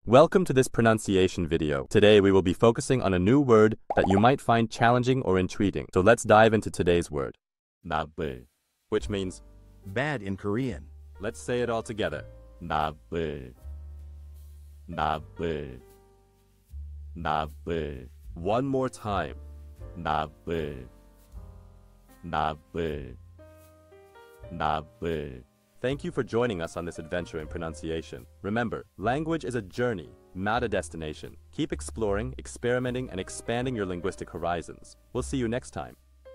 Welcome to this pronunciation video. Today we will be focusing on a new word that you might find challenging or intriguing. So let's dive into today's word. nappeul, which means bad in Korean. let's say it all together. nappeul, nappeul, nappeul. One more time. nappeul, nappeul, nappeul. Thank you for joining us on this adventure in pronunciation. Remember, language is a journey, not a destination. Keep exploring, experimenting, and expanding your linguistic horizons. We'll see you next time.